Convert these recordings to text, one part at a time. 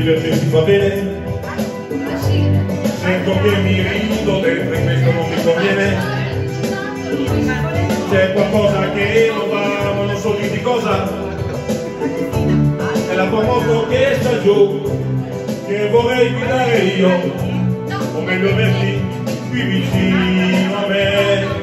divertirsi va bene? Sento che mi rido dentro e questo non mi conviene. C'è qualcosa che non va, ma non so di cosa. È la tua moto che sta giù, che vorrei guidare io, o meglio averti qui vicino a me.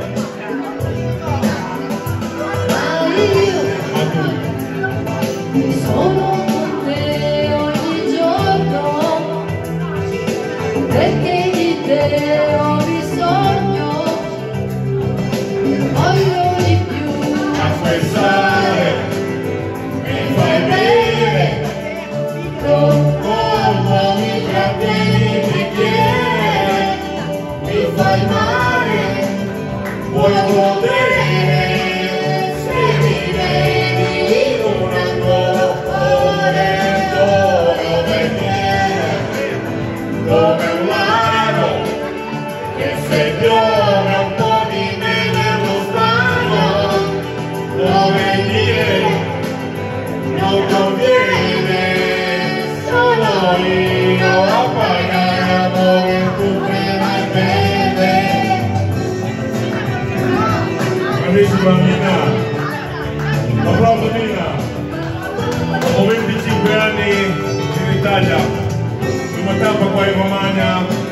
Sono con te ogni giorno, perché di te ho bisogno, voglio di più. A pensare, mi fai bene, quando mi trattieni il bicchiere, mi fai male, vuoi godere? Come un lago che se piove un po' di neve lo sbaglio, come dire non conviene, sono io a pagare amore tu mai bene. Bravissima Nina, applauso Nina, dopo 25 anni in Italia, prima tappa qua in Romagna.